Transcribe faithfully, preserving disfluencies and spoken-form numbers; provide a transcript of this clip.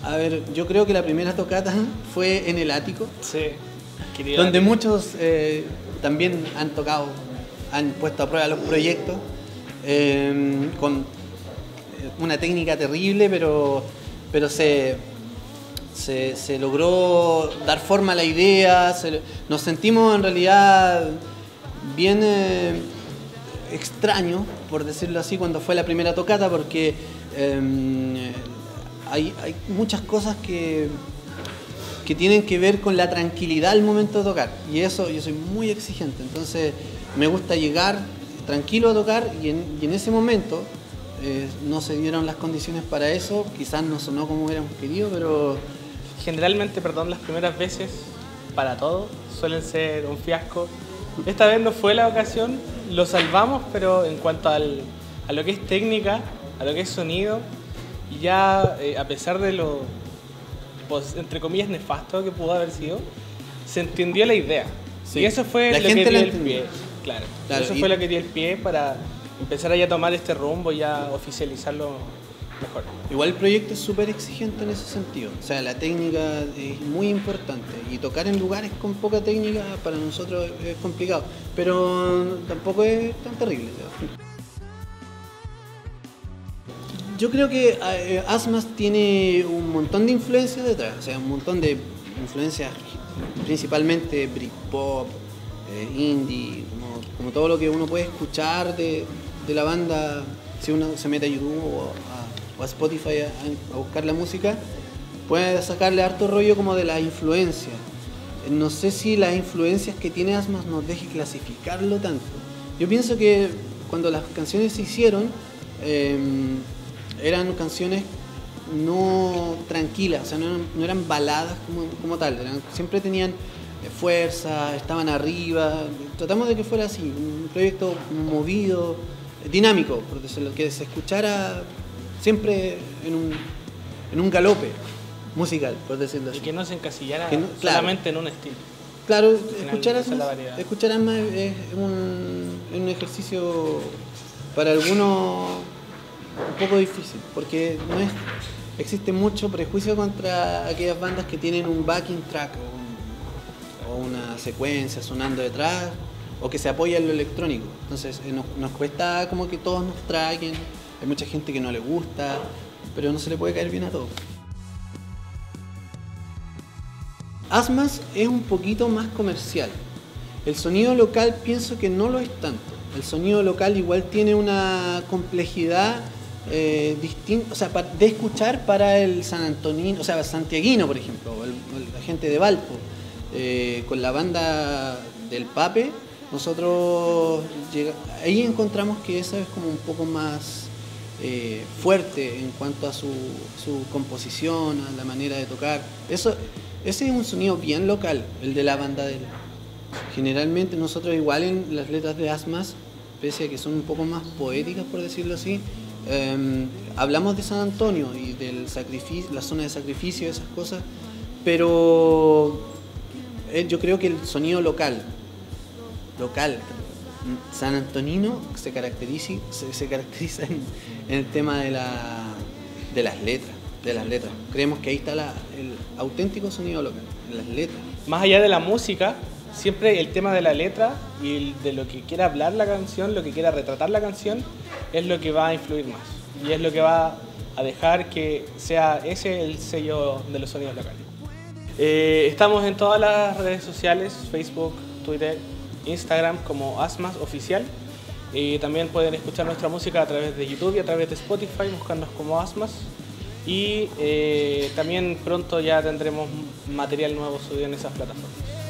A ver, yo creo que la primera tocata fue en el ático. Sí, querido donde ático. muchos eh, también han tocado, han puesto a prueba los proyectos eh, con una técnica terrible, pero, pero se, se, se logró dar forma a la idea, se, nos sentimos en realidad bien eh, extraños, por decirlo así, cuando fue la primera tocata, porque eh, hay, hay muchas cosas que, que tienen que ver con la tranquilidad al momento de tocar, y eso yo soy muy exigente, entonces me gusta llegar tranquilo a tocar, y en, y en ese momento eh, no se dieron las condiciones para eso, quizás no sonó como hubiéramos querido, pero... Generalmente, perdón, las primeras veces, para todo, suelen ser un fiasco. Esta vez no fue la ocasión, lo salvamos, pero en cuanto al, a lo que es técnica, a lo que es sonido, y ya eh, a pesar de lo, pues, entre comillas, nefasto que pudo haber sido, se entendió la idea. Sí. Y eso fue La lo gente que dio la el entendió. pie. Claro, Claro, eso y- fue lo que dio el pie para empezar a ya tomar este rumbo y ya oficializarlo mejor. Igual el proyecto es súper exigente en ese sentido, o sea, la técnica es muy importante y tocar en lugares con poca técnica para nosotros es complicado, pero tampoco es tan terrible. Yo creo que eh, Asmas tiene un montón de influencias detrás, o sea, un montón de influencias principalmente Britpop, eh, indie, como, como todo lo que uno puede escuchar de, de la banda si uno se mete a YouTube o a, o a Spotify a, a buscar la música, puede sacarle harto rollo como de la influencia. No sé si las influencias que tiene Asmas nos deje clasificarlo tanto. Yo pienso que cuando las canciones se hicieron, eh, eran canciones no tranquilas, o sea, no eran, no eran baladas como, como tal, eran, siempre tenían fuerza, estaban arriba, tratamos de que fuera así, un proyecto movido, dinámico, por decirlo, que se escuchara siempre en un, en un galope musical, por decirlo así. Y que no se encasillara Que no- claro. solamente en un estilo. Claro, final, escuchar esa es la Asmas, variedad. escuchar Asmas es un, es un ejercicio para algunos un poco difícil, porque no es, existe mucho prejuicio contra aquellas bandas que tienen un backing track o, un- o una secuencia sonando detrás, o que se apoya en lo electrónico. Entonces eh, nos, nos cuesta como que todos nos traquen, hay mucha gente que no le gusta, pero no se le puede caer bien a todos. Asmas es un poquito más comercial. El sonido local pienso que no lo es tanto. El sonido local igual tiene una complejidad eh, distinta, o sea, pa- de escuchar para el San Antonino, o sea, santiaguino, por ejemplo, o el- o la gente de Valpo. Eh, con la banda del Pape, nosotros llega- ahí encontramos que esa es como un poco más eh, fuerte en cuanto a su, su composición, a la manera de tocar. Eso, ese es un sonido bien local, el de la banda de Generalmente nosotros igual en las letras de Asmas, pese a que son un poco más poéticas por decirlo así, eh, hablamos de San Antonio y del sacrificio, la zona de sacrificio, esas cosas, pero eh, yo creo que el sonido local, local, San Antonino se caracteriza, se, se caracteriza en, en el tema de, la, de las letras, de las letras. Creemos que ahí está la, el auténtico sonido local, en las letras. Más allá de la música, siempre el tema de la letra y el- de lo que quiera hablar la canción, lo que quiera retratar la canción, es lo que va a influir más. Y es lo que va a dejar que sea ese el sello de los sonidos locales. Eh, estamos en todas las redes sociales, Facebook, Twitter, Instagram como Asmas Oficial. Y también pueden escuchar nuestra música a través de YouTube y a través de Spotify, buscándonos como Asmas. Y eh, también pronto ya tendremos material nuevo subido en esas plataformas.